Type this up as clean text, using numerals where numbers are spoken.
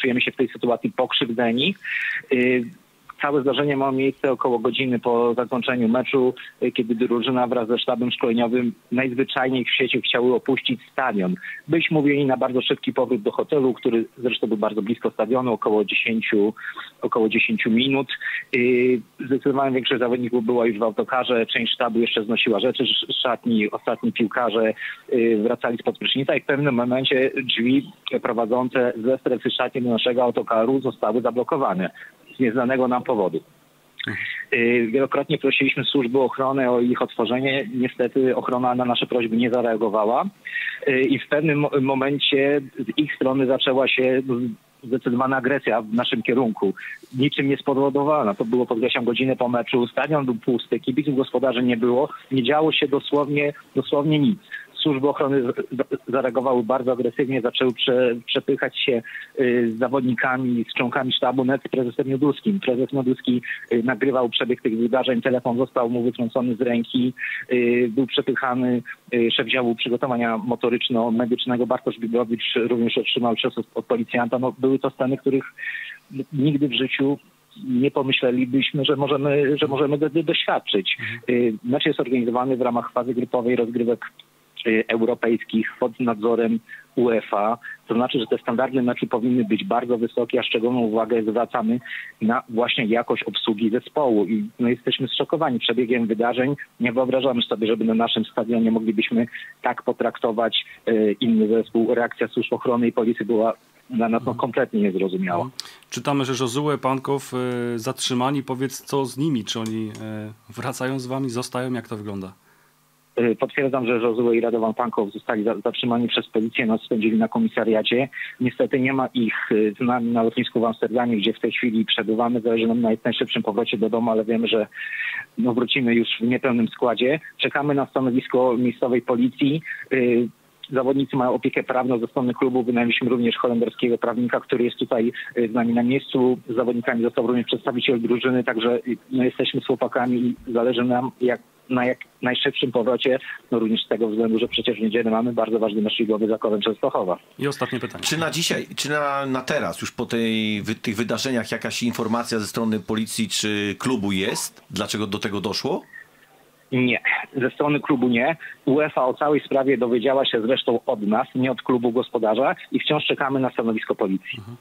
czujemy się w tej sytuacji pokrzywdzeni. Całe zdarzenie miało miejsce około godziny po zakończeniu meczu, kiedy drużyna wraz ze sztabem szkoleniowym najzwyczajniej w świecie chciały opuścić stadion. Byliśmy mówieni na bardzo szybki powrót do hotelu, który zresztą był bardzo blisko stadionu, około 10 minut. Zdecydowanie większość zawodników była już w autokarze, część sztabu jeszcze znosiła rzeczy z szatni, ostatni piłkarze wracali spod prysznica i w pewnym momencie drzwi prowadzące ze strefy szatni do naszego autokaru zostały zablokowane z nieznanego nam powodu. Wielokrotnie prosiliśmy służby ochrony o ich otworzenie. Niestety ochrona na nasze prośby nie zareagowała i w pewnym momencie z ich strony zaczęła się zdecydowana agresja w naszym kierunku. Niczym nie spowodowana. To było, podkreślam, godzinę po meczu. Stadion był pusty, kibiców, gospodarzy nie było. Nie działo się dosłownie nic. Służby ochrony zareagowały bardzo agresywnie, zaczęły przepychać się z zawodnikami, z członkami sztabu, nawet z prezesem Mioduskim. Prezes Mioduski nagrywał przebieg tych wydarzeń, telefon został mu wytrącony z ręki, był przepychany. Szef działu przygotowania motoryczno-medycznego Bartosz Biglowicz również otrzymał cios od policjanta. No, były to sceny, których nigdy w życiu nie pomyślelibyśmy, że możemy doświadczyć. Mecz jest organizowany w ramach fazy grupowej rozgrywek europejskich pod nadzorem UEFA. To znaczy, że te standardy meczu powinny być bardzo wysokie, a szczególną uwagę zwracamy na właśnie jakość obsługi zespołu. I jesteśmy zszokowani przebiegiem wydarzeń. Nie wyobrażamy sobie, żeby na naszym stadionie moglibyśmy tak potraktować inny zespół. Reakcja służb ochrony i policji była dla nas kompletnie niezrozumiała. Czytamy, że Josue, Pankow zatrzymani. Powiedz, co z nimi? Czy oni wracają z wami, zostają? Jak to wygląda? Potwierdzam, że Josue i Radovan Pankow zostali zatrzymani przez policję, noc spędzili na komisariacie. Niestety nie ma ich z nami na lotnisku w Amsterdamie, gdzie w tej chwili przebywamy. Zależy nam na najszybszym powrocie do domu, ale wiemy, że wrócimy już w niepełnym składzie. Czekamy na stanowisko miejscowej policji. Zawodnicy mają opiekę prawną ze strony klubu. Wynajęliśmy również holenderskiego prawnika, który jest tutaj z nami na miejscu. Z zawodnikami został również przedstawiciel drużyny, także jesteśmy z chłopakami i zależy nam na jak najszybszym powrocie, również z tego względu, że przecież w niedzielę mamy bardzo ważny mecz ligowy z Rakowem Częstochowa. I ostatnie pytanie. Czy na dzisiaj, czy na teraz, już po tych wydarzeniach jakaś informacja ze strony policji czy klubu jest? Dlaczego do tego doszło? Nie, ze strony klubu nie. UEFA o całej sprawie dowiedziała się zresztą od nas, nie od klubu gospodarza i wciąż czekamy na stanowisko policji.